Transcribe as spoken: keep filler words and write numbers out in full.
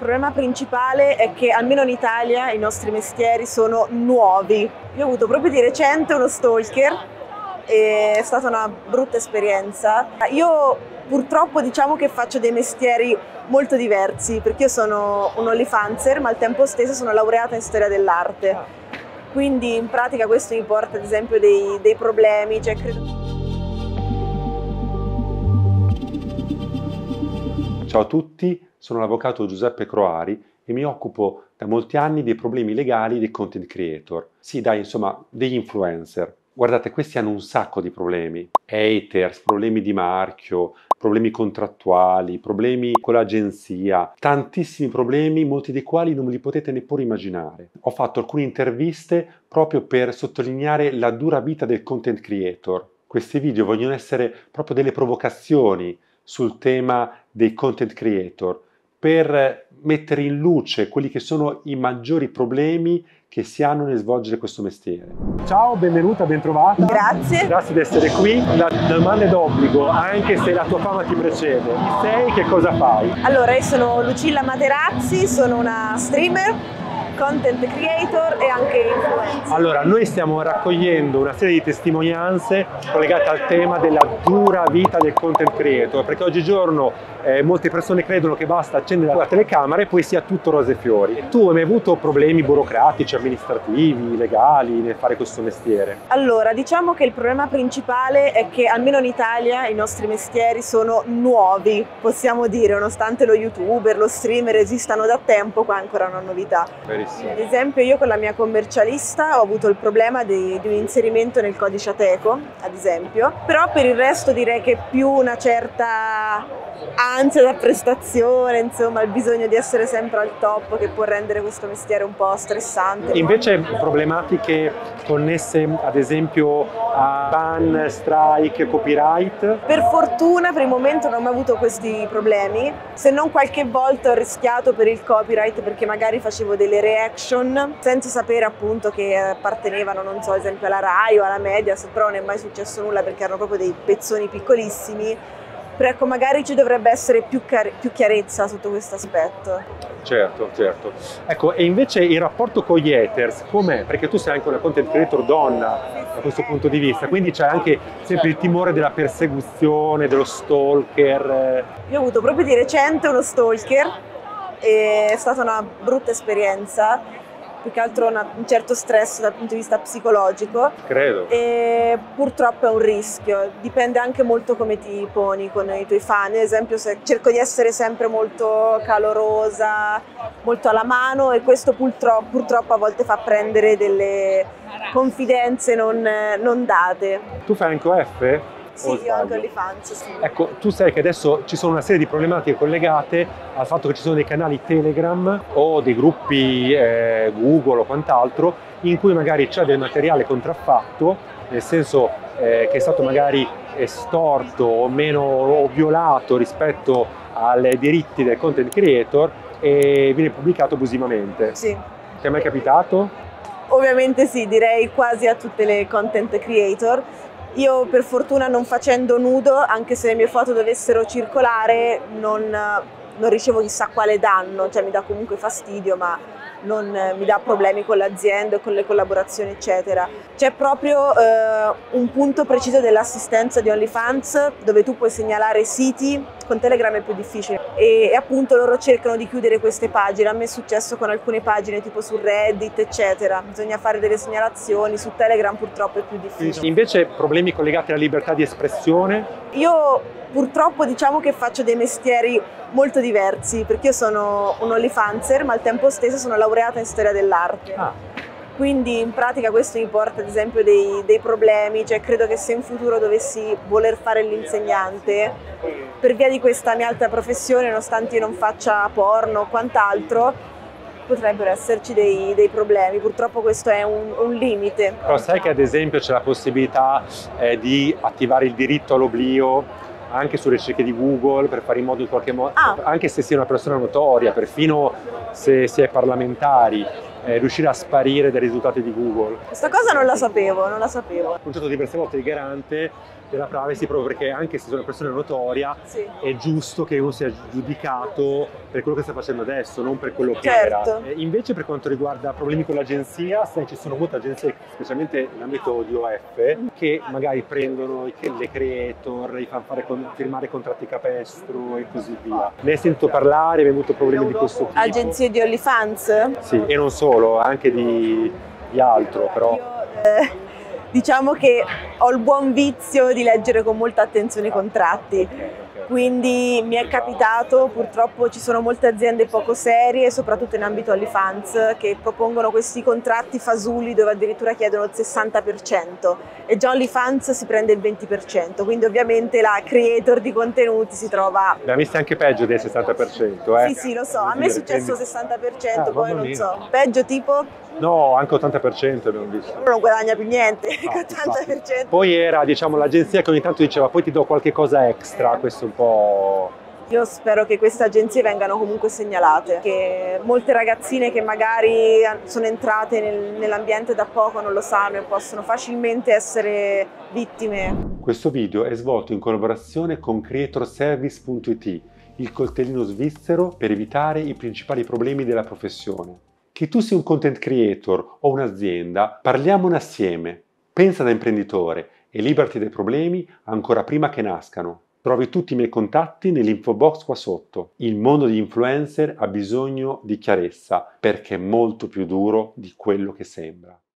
problema principale è che almeno in Italia i nostri mestieri sono nuovi. Io ho avuto proprio di recente uno stalker e è stata una brutta esperienza. Io purtroppo diciamo che faccio dei mestieri molto diversi, perché io sono un OnlyFanser ma al tempo stesso sono laureata in storia dell'arte. Quindi in pratica questo mi porta ad esempio dei, dei problemi, cioè credo... Ciao a tutti, sono l'avvocato Giuseppe Croari e mi occupo da molti anni dei problemi legali dei content creator. Sì, dai, insomma, degli influencer. Guardate, questi hanno un sacco di problemi. Haters, problemi di marchio, problemi contrattuali, problemi con l'agenzia, tantissimi problemi, molti dei quali non li potete neppure immaginare. Ho fatto alcune interviste proprio per sottolineare la dura vita del content creator. Questi video vogliono essere proprio delle provocazioni sul tema dei content creator, per mettere in luce quelli che sono i maggiori problemi che si hanno nel svolgere questo mestiere. Ciao, benvenuta, bentrovata. Grazie. Grazie di essere qui. La domanda è d'obbligo, anche se la tua fama ti precede. Chi sei? Che cosa fai? Allora, io sono Lucilla Materazzi, sono una streamer, content creator e anche influencer. Allora, noi stiamo raccogliendo una serie di testimonianze collegate al tema della dura vita del content creator, perché oggigiorno eh, molte persone credono che basta accendere la telecamera e poi sia tutto rose e fiori. E tu hai mai avuto problemi burocratici, amministrativi, legali nel fare questo mestiere? Allora, diciamo che il problema principale è che almeno in Italia i nostri mestieri sono nuovi, possiamo dire, nonostante lo youtuber, lo streamer esistano da tempo, qua ancora una novità. Verissimo. Ad esempio io con la mia commercialista ho avuto il problema di, di un inserimento nel codice Ateco, ad esempio, però per il resto direi che più una certa ansia da prestazione, insomma il bisogno di essere sempre al top che può rendere questo mestiere un po' stressante. Invece problematiche connesse ad esempio a ban, strike, copyright? Per fortuna per il momento non ho mai avuto questi problemi, se non qualche volta ho rischiato per il copyright perché magari facevo delle reaction senza sapere appunto che appartenevano, non so, ad esempio alla Rai o alla Mediaset, però non è mai successo nulla perché erano proprio dei pezzoni piccolissimi. Però ecco, magari ci dovrebbe essere più, più chiarezza sotto questo aspetto. Certo, certo. Ecco, e invece il rapporto con gli haters, com'è? Perché tu sei anche una content creator donna da questo punto di vista, quindi c'è anche sempre il timore della persecuzione, dello stalker. Io ho avuto proprio di recente uno stalker e è stata una brutta esperienza, più che altro una, un certo stress dal punto di vista psicologico. Credo. E purtroppo è un rischio, dipende anche molto come ti poni con i tuoi fan. Ad esempio se cerco di essere sempre molto calorosa, molto alla mano e questo purtroppo, purtroppo a volte fa prendere delle confidenze non, non date. Tu fai anche O F? Sì, io anche OnlyFans, sì. Ecco, tu sai che adesso ci sono una serie di problematiche collegate al fatto che ci sono dei canali Telegram o dei gruppi eh, Google o quant'altro in cui magari c'è del materiale contraffatto, nel senso eh, che è stato magari estorto o meno o violato rispetto ai diritti del content creator e viene pubblicato abusivamente. Sì. Ti è mai capitato? Ovviamente sì, direi quasi a tutte le content creator. Io per fortuna non facendo nudo, anche se le mie foto dovessero circolare, non, non ricevo chissà quale danno, cioè mi dà comunque fastidio, ma non eh, mi dà problemi con l'azienda, con le collaborazioni eccetera. C'è proprio eh, un punto preciso dell'assistenza di OnlyFans dove tu puoi segnalare siti, con Telegram è più difficile e, e appunto loro cercano di chiudere queste pagine. A me è successo con alcune pagine tipo su Reddit eccetera, bisogna fare delle segnalazioni, su Telegram purtroppo è più difficile. Invece problemi collegati alla libertà di espressione? Io purtroppo diciamo che faccio dei mestieri molto diversi, perché io sono un OnlyFanser ma al tempo stesso sono laureata in storia dell'arte. Ah. Quindi in pratica questo mi porta ad esempio dei, dei problemi, cioè credo che se in futuro dovessi voler fare l'insegnante, per via di questa mia alta professione, nonostante io non faccia porno o quant'altro, potrebbero esserci dei, dei problemi. Purtroppo questo è un, un limite. Però sai che ad esempio c'è la possibilità eh, di attivare il diritto all'oblio anche sulle ricerche di Google per fare in modo in qualche modo, ah. anche se si è una persona notoria, perfino se si è parlamentari, eh, riuscire a sparire dai risultati di Google. Questa cosa non la sapevo, non la sapevo. Il concetto diverse volte di garante della privacy, proprio perché anche se sei una persona notoria, Sì. è giusto che uno sia giudicato per quello che sta facendo adesso, non per quello che Certo. era. E invece per quanto riguarda problemi con l'agenzia, sai, ci sono molte agenzie, specialmente nell'ambito di O F, che magari prendono i- le creator, li fanno fare con- firmare contratti capestro e così via. Ne hai sentito parlare? Hai avuto problemi di questo tipo? Agenzie di OnlyFans? Sì, e non solo, anche di, di altro, però. Io, eh, diciamo che ho il buon vizio di leggere con molta attenzione i contratti. Quindi mi è capitato, purtroppo ci sono molte aziende poco serie, soprattutto in ambito OnlyFans, che propongono questi contratti fasuli dove addirittura chiedono il sessanta per cento e già OnlyFans si prende il venti per cento, quindi ovviamente la creator di contenuti si trova... Abbiamo visto anche peggio del sessanta per cento, eh? Sì, sì, lo so, a me è successo sessanta per cento, Ah, poi mamma non mia. so. Peggio tipo? No, anche ottanta per cento abbiamo visto. Uno non guadagna più niente, Infatti, ottanta per cento. Poi era, diciamo, l'agenzia che ogni tanto diceva poi ti do qualche cosa extra, questo è un po'... Io spero che queste agenzie vengano comunque segnalate, che molte ragazzine che magari sono entrate nel- nell'ambiente da poco non lo sanno e possono facilmente essere vittime. Questo video è svolto in collaborazione con creator service punto it, il coltellino svizzero per evitare i principali problemi della professione. Che tu sia un content creator o un'azienda, parliamone assieme. Pensa da imprenditore e liberati dai problemi ancora prima che nascano. Trovi tutti i miei contatti nell'info box qua sotto. Il mondo degli influencer ha bisogno di chiarezza perché è molto più duro di quello che sembra.